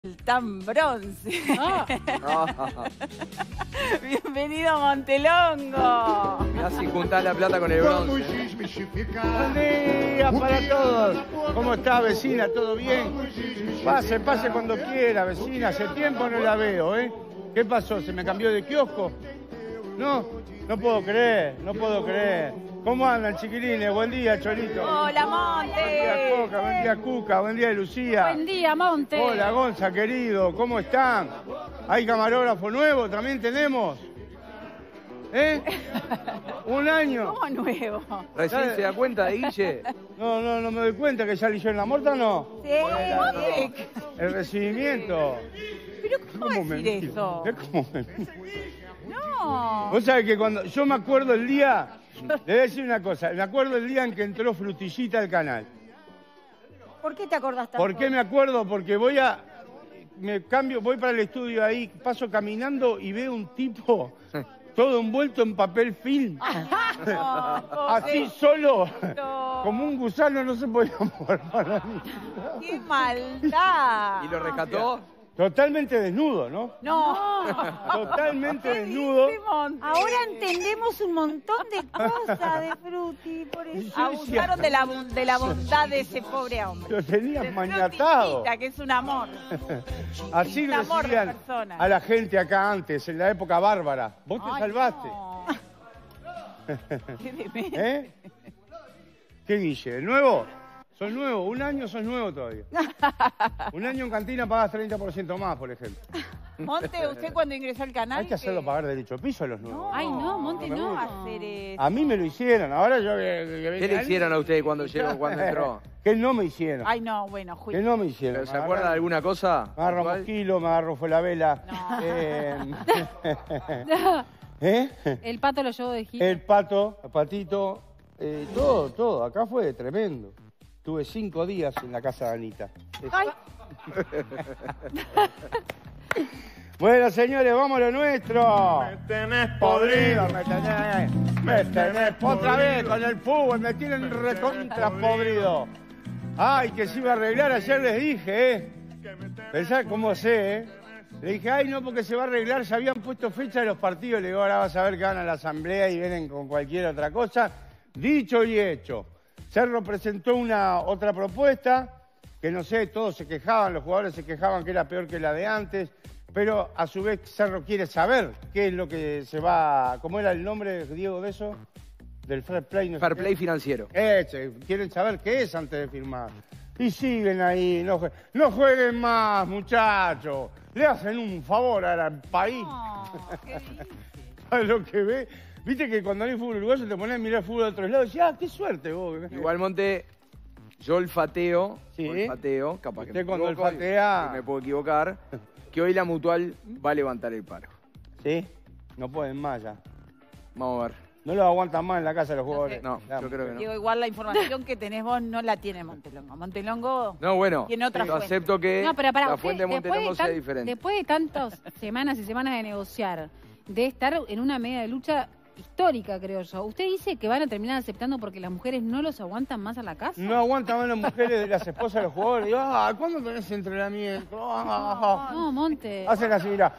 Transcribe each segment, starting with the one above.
Tan bronce. Ah. Bienvenido Montelongo. Casi juntás la plata con el bronce. Buen día para todos. ¿Cómo está, vecina? ¿Todo bien? Pase cuando quiera, vecina. Hace tiempo no la veo, ¿eh? ¿Qué pasó? ¿Se me cambió de kiosco? No puedo creer. ¿Cómo andan, chiquilines? Buen día, Cholito. Hola, Monte. Buen día, Coca. Buen día, Cuca. Buen día, Lucía. Buen día, Monte. Hola, Gonza, querido. ¿Cómo están? ¿Hay camarógrafo nuevo? ¿También tenemos? ¿Eh? ¿Un año? ¿Cómo nuevo? ¿Recién se da cuenta de Guille? No me doy cuenta que ya le hicieron la morta, ¿no? Sí, Monte. El recibimiento. ¿Pero cómo decir eso? ¿Ves cómo me... No. Vos sabés que cuando... Yo me acuerdo el día... Le voy a decir una cosa. Me acuerdo el día en que entró Frutillita al canal. ¿Por qué te acordás tanto? ¿Por qué me acuerdo? Porque voy para el estudio ahí, paso caminando y veo un tipo todo envuelto en papel film. Así solo, como un gusano, no se podía mover para mí. ¡Qué maldad! ¿Y lo rescató? Totalmente desnudo, ¿no? No. Totalmente desnudo. Sí, Monte. Ahora entendemos un montón de cosas de Fruti, por eso. Abusaron de la bondad de ese pobre hombre. Lo tenías De maniatado. Frutillita, que es un amor. Así Un amor de recibían persona. a la gente acá antes, en la época bárbara. Vos te Ay, salvaste. no. Qué demente. ¿Eh? ¿Qué, Guille? ¿El nuevo? ¿Sos nuevo? Un año sos nuevo todavía. Un año en cantina pagas 30% más, por ejemplo. Monte, usted cuando ingresó al canal... Hay que hacerlo pagar derecho de piso a los nuevos. Ay, no, Monte, me no. gusta. hacer eso. A mí me lo hicieron, ahora yo... ¿Qué le hicieron a usted cuando llegó, cuando entró? Que no me hicieron. Ay, no, bueno, Que juicio. no me hicieron. ¿Se acuerda de alguna cosa? Me agarro ¿Cuál? mosquilo, me agarro fue la vela. No. ¿Eh? El pato lo llevó de gira. El patito, todo. Acá fue tremendo. Tuve 5 días en la casa de Anita. Ay, Bueno, señores, vamos a lo nuestro. Me tenés podrido, me tenés otra vez con el fútbol, me tienen recontra podrido. Ay, que se iba a arreglar, ayer les dije, Pensá cómo sé, Le dije, ay, no, porque se va a arreglar, se habían puesto fecha de los partidos. Le digo, ahora vas a ver que van a la asamblea y vienen con cualquier otra cosa. Dicho y hecho. Cerro presentó otra propuesta, que no sé, todos se quejaban, los jugadores se quejaban que era peor que la de antes, pero a su vez Cerro quiere saber qué es lo que se va... ¿Cómo era el nombre, Diego, de eso? Del fair play. No Fair sé play qué. financiero. Quieren saber qué es antes de firmar. Y siguen ahí, no jueguen más, muchachos. Le hacen un favor al país. No, ¿qué dice? ¿Sabes lo que ve? Viste que cuando hay fútbol uruguayo te pones a mirar fútbol de otros lados y decís, qué suerte vos. Igual, Monte, yo olfateo, Sí. capaz que Usted me cuando equivoco, olfatea- y me puedo equivocar, que hoy la Mutual va a levantar el paro. Sí, no pueden más ya. Vamos a ver. No los aguantan más en la casa de los jugadores. No, yo creo que no. Digo, igual la información que tenés vos no la tiene Montelongo. Montelongo No, bueno, tiene otra yo fuente. acepto que no, pero para la usted, fuente de Montelongo sea diferente. después de tantas semanas y semanas de negociar, de estar en una media de lucha histórica, creo yo, ¿usted dice que van a terminar aceptando porque las mujeres no los aguantan más a la casa? No aguantan más las mujeres de las esposas de los jugadores. Digo, ¿cuándo tenés entrenamiento? No, Monte. Hacen así, mira.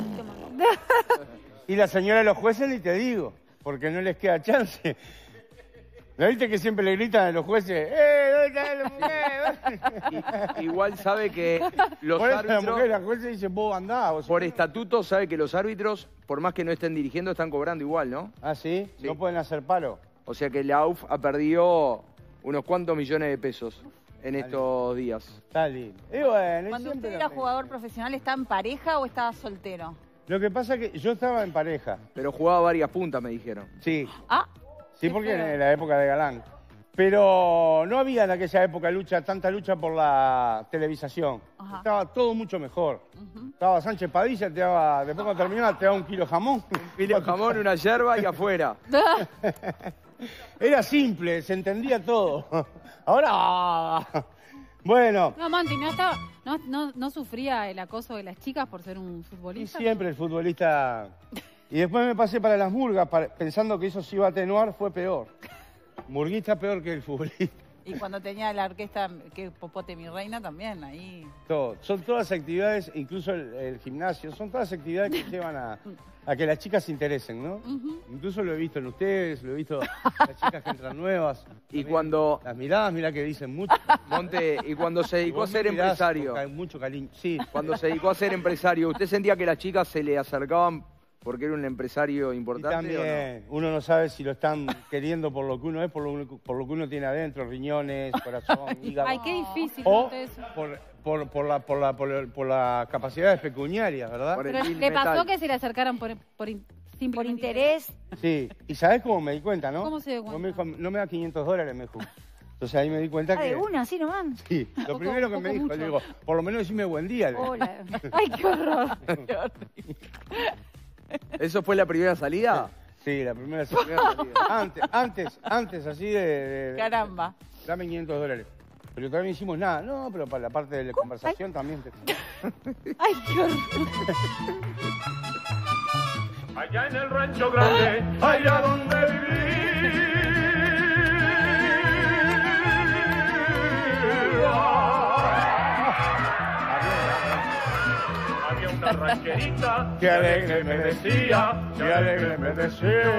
Y la señora de los jueces ni te digo, porque no les queda chance. ¿No viste que siempre le gritan a los jueces? ¿Dónde está la mujer? Igual sabe que los Por eso la árbitros, mujer, la jueza dice, vos andá. Vos... por estatuto, sabe que los árbitros, por más que no estén dirigiendo, están cobrando igual, ¿no? ¿Ah, sí? Sí. No pueden hacer paro. O sea que la AUF ha perdido unos cuantos millones de pesos en estos días. Está lindo. Y bueno, Cuando siempre usted lo era mismo. jugador profesional, ¿estaba en pareja o estaba soltero? Lo que pasa es que yo estaba en pareja. Pero jugaba varias puntas, me dijeron. Sí. Ah, Sí, qué porque feo. en la época de Galán. Pero no había en aquella época tanta lucha por la televisación. Ajá. Estaba todo mucho mejor. Estaba Sánchez Padilla, después cuando terminaba te daba un kilo de jamón. Pile de jamón, una yerba y afuera. Era simple, se entendía todo. Ahora, bueno, No, Monte, no sufría el acoso de las chicas por ser un y futbolista. siempre el futbolista... Y después me pasé para las murgas, pensando que eso se iba a atenuar, fue peor. Murguista peor que el futbolista. Y cuando tenía la orquesta, que Popote mi reina también, ahí. Todo. Son todas actividades, incluso el gimnasio, son todas actividades que llevan a que las chicas se interesen, ¿no? Incluso lo he visto en ustedes, lo he visto en las chicas que entran nuevas. Y cuando... Las miradas, mirá que dicen mucho. Monte, y cuando se dedicó a Vos ser me mirás empresario, con mucho cariño. Sí. cuando se dedicó a ser empresario, ¿usted sentía que las chicas se le acercaban porque era un empresario Y importante también, uno no sabe si lo están queriendo por lo que uno es, por lo que uno tiene adentro, riñones, corazón, hígado. Ay, qué difícil. O Monte, eso. por las capacidades pecuniarias, o no? ¿verdad? Por el Pero bill le pasó metal. que se le acercaran Por simplemente interés. Sí. ¿Y sabés cómo me di cuenta, no? ¿Cómo se dio Porque cuenta? me dijo, no me da $500, me dijo. Entonces ahí me di cuenta Ah, que... de una, así nomás. Sí, lo Poco- primero que poco me dijo, mucho. le digo, por lo menos decime buen día. le digo. Hola. Ay, qué horror. ¿Eso fue la primera salida? Sí, la primera Primera salida. antes así de... Caramba. Dame $500. Pero todavía no hicimos nada. No, pero para la parte de la conversación también. Ay, qué horror. Allá en el rancho grande, allá donde vivía. Había una rancherita Qué alegre me decía, qué alegre me decía.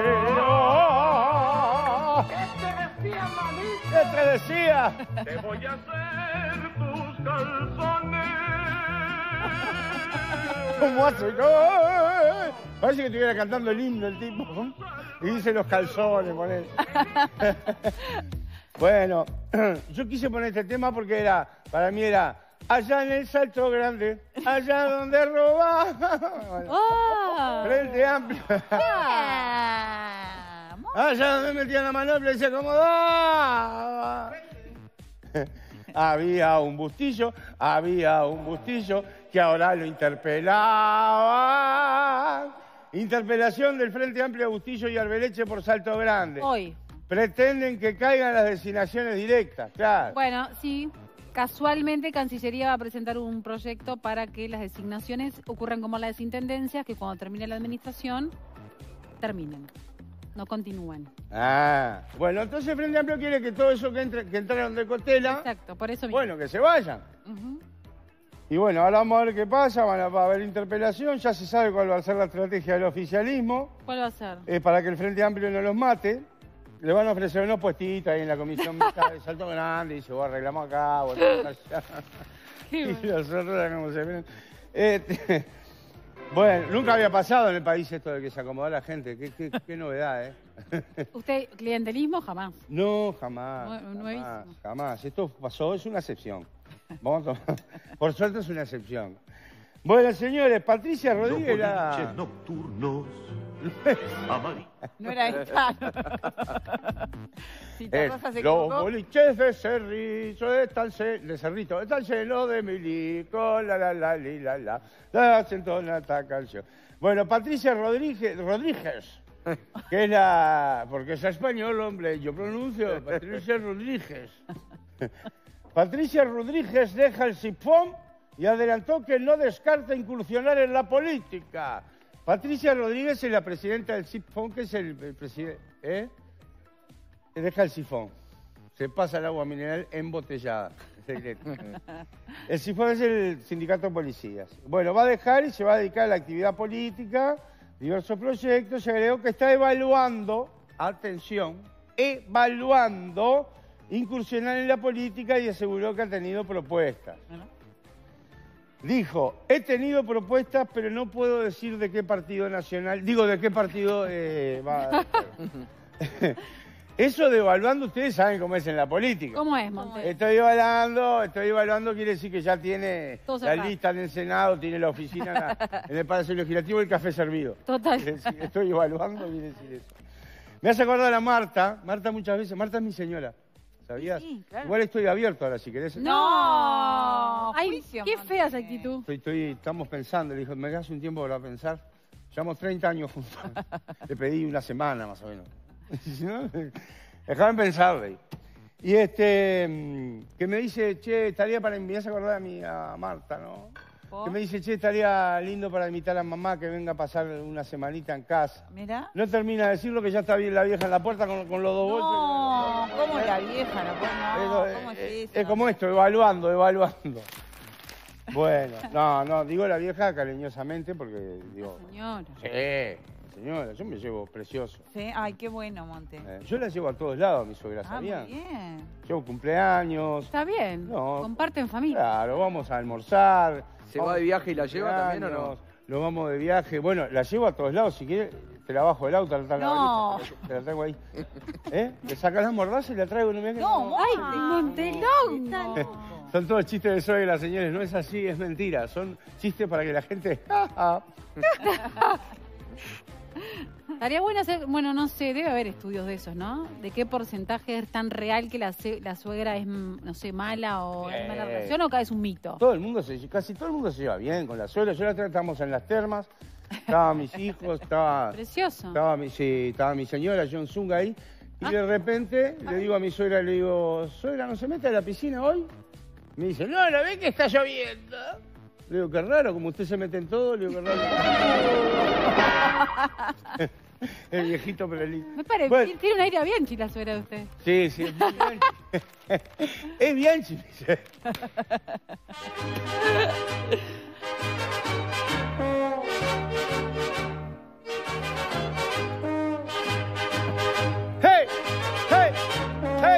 ¿Qué te decía? te voy a hacer tus calzones. ¿Cómo hace? Parece que estuviera cantando el himno el tipo. Y dice los calzones, poner. Bueno, yo quise poner este tema porque para mí era allá en el Salto Grande, allá donde robaba. Bueno, Ah. Frente Amplio. Allá donde metían la manopla y se acomodaba. Había un bustillo que ahora lo interpelaba. Interpelación del Frente Amplio a Bustillo y Arbeleche por Salto Grande. Hoy. Pretenden que caigan las designaciones directas, claro. Bueno, sí. Casualmente, Cancillería va a presentar un proyecto para que las designaciones ocurran como las intendencias, que cuando termine la administración, terminen. No continúen. Ah, bueno, entonces el Frente Amplio quiere que todo eso que entraron de costela, Exacto, por eso mismo. bueno, que se vayan. Ujú. Y bueno, ahora vamos a ver qué pasa, va a haber interpelación, ya se sabe cuál va a ser la estrategia del oficialismo, ¿Cuál va a ser? para que el Frente Amplio no los mate. Le van a ofrecer unos puestitos ahí en la comisión mixta de Salto Grande, y dice, vos arreglamos acá, vos arreglamos allá. Y nosotros como se ven. Bueno, nunca había pasado en el país esto de que se acomodó la gente, qué novedad, ¿eh? ¿Usted, clientelismo? Jamás. No, jamás. Nuevísimo. Jamás. Esto pasó, es una excepción. Vamos a tomar. Por suerte es una excepción. Bueno, señores, Patricia Rodríguez la... nocturnos. No era esta. Si te Rosa se Los equivocó. boliches de Cerrito, de Cerrito, están llenos de milico, la, hacen toda esta canción. Bueno, Patricia Rodríguez, que es porque es español, hombre, yo pronuncio Patricia Rodríguez. Patricia Rodríguez deja el sifón y adelantó que no descarta incursionar en la política. Patricia Rodríguez es la presidenta del sifón, que es el presidente... Deja el sifón. Se pasa el agua mineral embotellada. El sifón es el sindicato de policías. Bueno, va a dejar y se va a dedicar a la actividad política, diversos proyectos. Se agregó que está evaluando, atención, evaluando incursionar en la política y aseguró que ha tenido propuestas. Dijo, he tenido propuestas, pero no puedo decir de qué partido nacional, digo, de qué partido va a ser. Eso de evaluando, ustedes saben cómo es en la política. ¿Cómo es, Monte? Estoy evaluando, quiere decir que ya tiene Todo la cerrado. lista en el Senado, tiene la oficina en el Palacio Legislativo y el café servido. Total. Quiere decir, estoy evaluando, quiere decir eso. Me hace acordar a Marta muchas veces, Marta es mi señora, ¿sabías? Sí, claro. Igual estoy abierto ahora, si querés. No. Ay, juicio, qué Monte. fea esa actitud. Estamos pensando, le dijo, ¿me das un tiempo para pensar? Llevamos 30 años juntos. Le pedí una semana más o menos. Si no, déjame pensarle. Y que me dice, che, estaría para enviarse a acordar a Marta, ¿no? ¿Por? Que me dice, che, estaría lindo para invitar a mamá que venga a pasar una semanita en casa. Mira. No termina de decirlo que ya está bien la vieja en la puerta con los dos No, golpes. ¿cómo la vieja? No, ¿cómo es eso? Es como esto, evaluando. Bueno, no, digo la vieja cariñosamente porque digo... Señora. Sí, señora, yo me llevo precioso. Sí, ay, qué bueno, Monte. Yo la llevo a todos lados, mi suegra, Ah, muy ¿sabían? bien. Llevo cumpleaños. Está bien. No. Comparten familia. Claro, vamos a almorzar. ¿Se vamos va de viaje y la lleva cumpleaños, también o no? Nos vamos de viaje. Bueno, la llevo a todos lados. Si quieres, te la bajo del auto, te No. la traigo ahí. Le sacas las mordazas y la traigo. No, ¡Ay, Montelongo! Son todos chistes de suegra, señores. No es así, es mentira. Son chistes para que la gente... Estaría bueno hacer, bueno, no sé, debe haber estudios de esos, ¿no? De qué porcentaje es tan real que la suegra es, no sé, mala o es mala relación o es un mito. Casi todo el mundo se lleva bien con la suegra. Yo la otra vez estábamos en las termas. Estaban mis hijos, Precioso. estaba mi señora, John Zunga ahí. Y de repente le digo a mi suegra, le digo, suegra, ¿no se mete a la piscina hoy? Me dice, no, ¿la ve que está lloviendo? Le digo, qué raro, como usted se mete en todo, le digo, qué raro. El viejito Perelín. Me parece, Bueno. tiene un aire bien la suegra de usted. Sí, es Bianchi. Es Bianchi, dice. ¡Hey! ¡Hey! ¡Hey!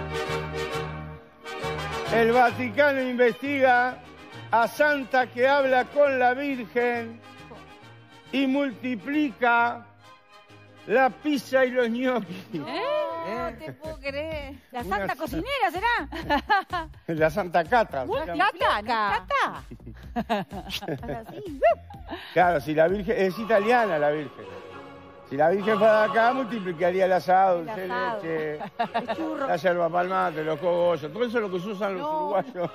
El Vaticano investiga a Santa que habla con la Virgen y multiplica la pizza y los ñoquis. No te puedo creer. ¿La santa cocinera será? La Santa Cata. se llama. Cata, ¿no? Cata. Claro, si la Virgen es italiana, la Virgen. Si la Virgen fuera de acá, multiplicaría el asado, dulce de leche, la yerba palmate, los cogollos, todo eso es lo que se usan los uruguayos.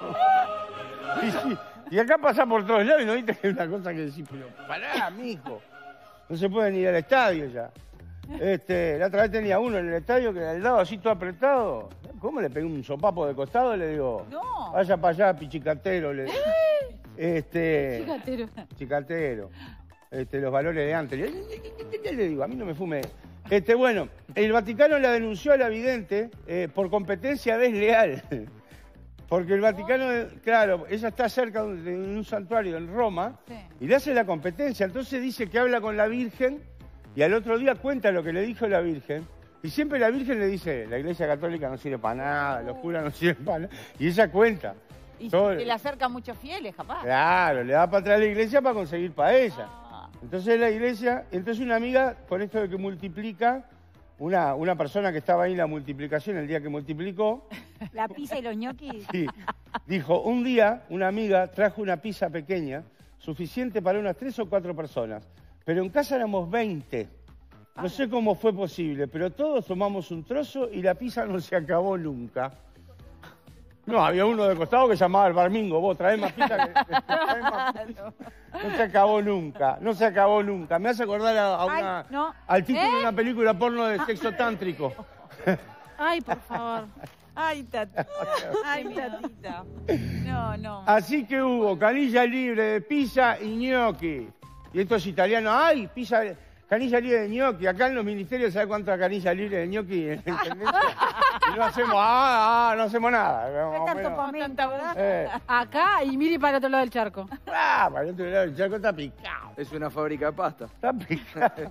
Y acá pasa por todos lados y no viste que es una cosa que decís, pero pará, mijo. No se pueden ir al estadio ya. La otra vez tenía uno en el estadio que al lado así todo apretado. ¿Cómo le pegué un sopapo de costado? Le digo, No. vaya para allá, pichicatero. Le digo. Chicatero. Chicatero. Los valores de antes. Le digo, a mí no me fume. Bueno, el Vaticano la denunció a la vidente por competencia desleal. Porque el Vaticano, claro, ella está cerca de un santuario en Roma y le hace la competencia. Entonces dice que habla con la Virgen y al otro día cuenta lo que le dijo la Virgen. Y siempre la Virgen le dice, la Iglesia Católica no sirve para nada, los curas no sirven para nada. Y ella cuenta. Y Todo- que le acerca muchos fieles, capaz. Claro, le da para atrás a la iglesia para conseguir para ella. Ah. Entonces la iglesia, entonces una amiga, con esto de que multiplica, una persona que estaba ahí en la multiplicación el día que multiplicó, La pizza y los ñoquis. sí, dijo, un día una amiga trajo una pizza pequeña, suficiente para unas 3 o 4 personas, pero en casa éramos 20. No sé cómo fue posible, pero todos tomamos un trozo y la pizza no se acabó nunca. No, había uno de costado que llamaba el barmingo, vos traés más pizza traés más pizza. No se acabó nunca, no se acabó nunca. Me hace acordar al título de una película porno de sexo tántrico. Ay, por favor. Ay, tatita. Ay, tatita. No. Así que hubo canilla libre de pizza y gnocchi. Y esto es italiano. ¡Ay, pizza! Canilla libre de gnocchi. Acá en los ministerios, ¿sabes cuánta canilla libre de gnocchi en la intendencia? Y no hacemos, no hacemos nada. ¿Qué tanto comento, verdad? Acá y mire para el otro lado del charco. Para el otro lado del charco está picado. Es una fábrica de pasta. Está picado.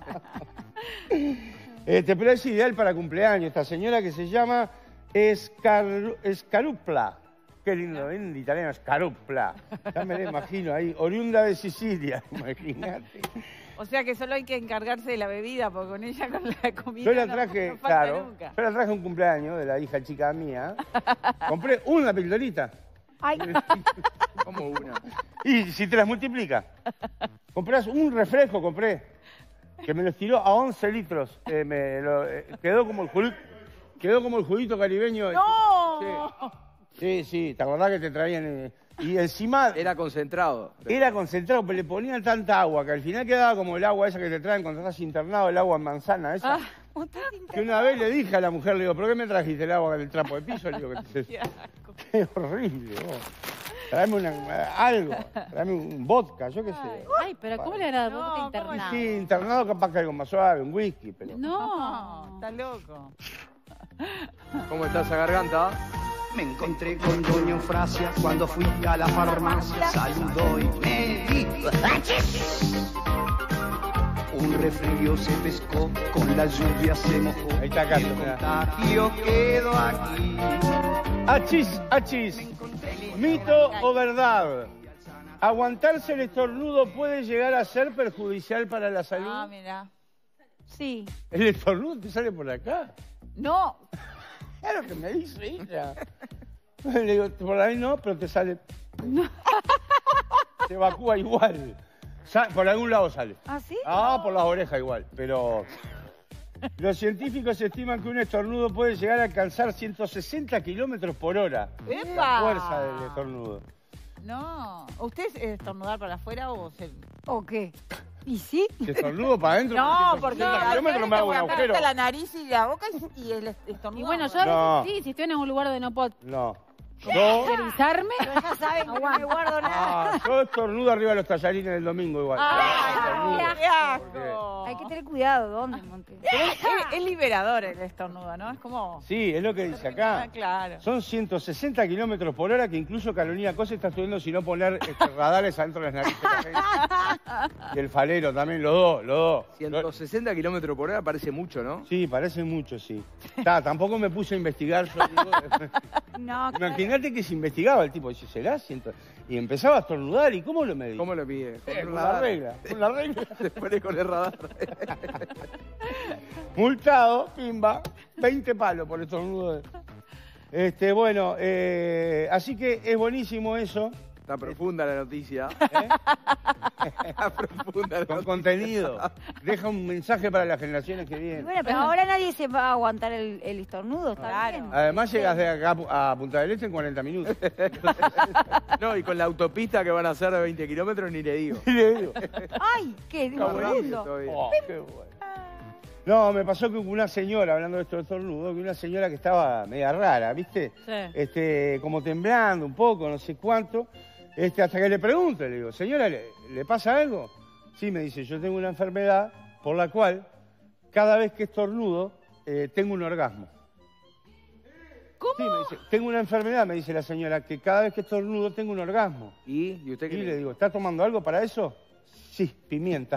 Pero es ideal para cumpleaños. Esta señora que se llama Scarupla. Qué lindo, en italiano, Scarupla. Ya me la imagino ahí, oriunda de Sicilia, imagínate. O sea que solo hay que encargarse de la bebida, porque con ella, con la comida, Yo la traje, no falta claro, nunca. yo la traje un cumpleaños de la hija chica mía. Compré una pildorita. Ay, Como una. Y si te las multiplica, comprás un refresco, compré, que me lo estiró a 11 litros. Quedó como el juguito caribeño. ¡No! Sí, ¿te acordás que te traían? Y encima Era concentrado. era concentrado, pero le ponían tanta agua que al final quedaba como el agua esa que te traen cuando estás internado, el agua en manzana esa. Que una vez le dije a la mujer, le digo, ¿por qué me trajiste el agua del trapo de piso? Le digo, qué horrible, vos. Tráeme algo, tráeme un vodka, yo qué sé. Ay, pero ¿cómo le hará vodka No, internado? Sí, internado capaz que algo más suave, un whisky, pero... No. Está loco. ¿Cómo está esa garganta? Me encontré con Doña Eufrasia cuando fui a la farmacia. Saludó y me dijo: ¡achis! Un resfrío se pescó, con la lluvia se mojó. Ahí está Cacho, El mirá. contagio quedó aquí. Achis, achis. ¿Mito o verdad? ¿Aguantarse el estornudo puede llegar a ser perjudicial para la salud? Ah, mira. Sí. ¿El estornudo te sale por acá? No. Claro que me dice ella. Le digo, por ahí no, pero te sale... Te evacúa igual. Por algún lado sale. ¿Ah, sí? Ah, por las orejas igual. Pero los científicos estiman que un estornudo puede llegar a alcanzar 160 kilómetros por hora. La ¡Epa! fuerza del estornudo. No. ¿Usted es estornudar para afuera o se...? ¿O qué? ¿Y sí? Si estornudo para adentro, No, 160 porque kilómetros me hago un agujero. la nariz y la boca y el estornudo. Y bueno, yo a No. veces sí, si estoy en un lugar donde no puedo No. Yo, revisarme, Pero ya saben que no me guardo nada. yo estornudo arriba de los tallarines del domingo igual. ¡Ay, qué asco! Hay que tener cuidado. ¿Dónde, Monte? Pero es liberador el estornudo, ¿no? Es como... Sí, es lo que dice acá. Ah, claro. Son 160 kilómetros por hora que incluso Carolina Cosa está estudiando si no poner radares adentro de las narices de la gente. Y el falero también, los dos. 160 kilómetros por hora parece mucho, ¿no? Sí, parece mucho, sí. Tampoco me puse a investigar. Yo digo, No, imagínate que se investigaba el tipo, dice, ¿será? Y empezaba a estornudar, ¿y cómo lo medí? ¿Cómo lo pide? Con la regla, con la regla. Se pone con el radar. Multado, pimba, 20 palos por estornudo. Bueno, así que es buenísimo eso. Está profunda la noticia. Está profunda la Con noticia. contenido. Deja un mensaje para las generaciones que Y vienen. bueno, pero ahora nadie se va a aguantar el estornudo, está Claro. bien. Además llegas de acá a Punta del Este en 40 minutos. No, y con la autopista que van a hacer de 20 kilómetros ni le digo. Y le digo, ay, qué Está buenísimo lindo. todavía. oh, qué bueno. No, me pasó que una señora, hablando de esto de estornudo, que una señora que estaba media rara, ¿viste? Sí. Como temblando un poco, no sé cuánto. Hasta que le pregunto, le digo, señora, ¿le pasa algo? Sí, me dice, yo tengo una enfermedad por la cual cada vez que estornudo tengo un orgasmo. ¿Cómo? Sí, me dice, tengo una enfermedad, me dice la señora, que cada vez que estornudo tengo un orgasmo. ¿Y usted qué Y le le digo, ¿está tomando algo para eso? Sí, pimienta.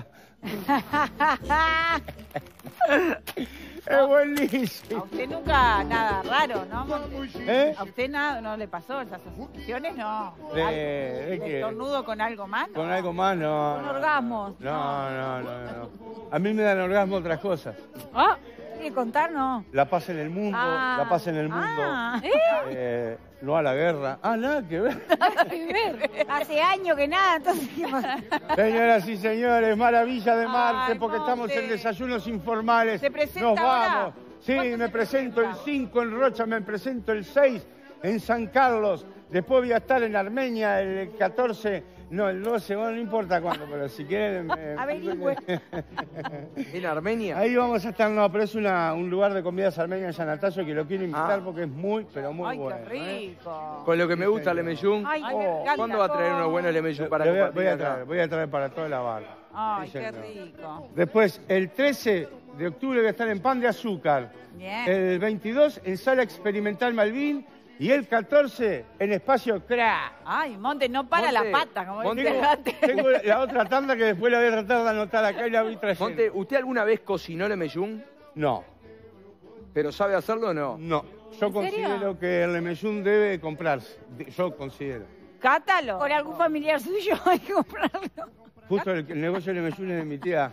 Es buenísimo. A usted nunca nada raro, ¿no? ¿Eh? ¿A usted nada no le pasó esas asociaciones? No. ¿De qué? ¿Estornudo con algo más? Con algo más, no. Con no. orgasmos. No. A mí me dan orgasmo otras cosas. Ah, ¿Quiere contar? No. La paz en el mundo, Ah. la paz en el mundo. Ah. No a la guerra. Ah, nada que ver. Hace años que nada, entonces... ¿qué pasa? Señoras y señores, maravilla de Marte, Ay, porque estamos Monte. en Desayunos Informales. ¿Se presenta Nos ahora? vamos. Sí, ¿Cuándo me se presento el presenta? 5 en Rocha, me presento el 6 en San Carlos. Después voy a estar en Armenia el 14, no, el 12, bueno, no importa cuándo, pero si quieren... Averigüe. ¿En Armenia? Ahí vamos a estar, no, pero es un lugar de comidas armenias en San Anastasio que lo quiero invitar Ah. porque es muy, pero muy Ay, bueno. qué rico. Con lo que me gusta Lemeyún. Ay, Ay, me encanta. ¿Cuándo va a traer unos buenos Lemeyún para Le voy a- compartir acá? voy a traer para toda la barra. Ay, Sí, qué señor. rico. Después, el 13 de octubre voy a estar en Pan de Azúcar. Bien. El 22 en Sala Experimental Malvin. Y el 14 en Espacio CRA. Ay, Monte, no para Monte, la pata, como Monte. decía antes. Tengo la otra tanda que después la voy a tratar de anotar acá y la voy trayendo. Monte, ¿usted alguna vez cocinó Lemeyún? No, ¿Pero sabe hacerlo o no? no. Yo considero que el Lemeyún debe comprarse. Yo considero. Cátalo. Con algún familiar suyo hay que comprarlo. Justo el negocio de Lemeyún es de mi tía.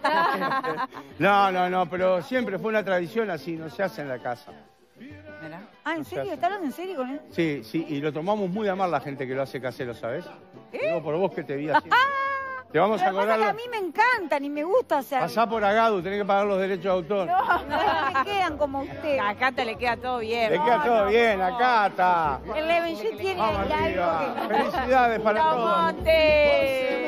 No, pero siempre fue una tradición así, no se hace en la casa. Mirá. Ah, ¿en serio? ¿Está hablando en serio con él? Sí, y lo tomamos muy a mal la gente que lo hace casero, ¿sabes? Digo por vos que te vi haciendo. Te vamos a Pero pasa que a cobrar. mí me encantan y me gusta hacerlo. Pasá por Agadu, tenés que pagar los derechos de autor. No me quedan como usted. A Cata le queda todo bien. Le queda todo bien, acá está. El Levenshul tiene Vamos algo arriba. que... Felicidades para ¡No, todos. Monte!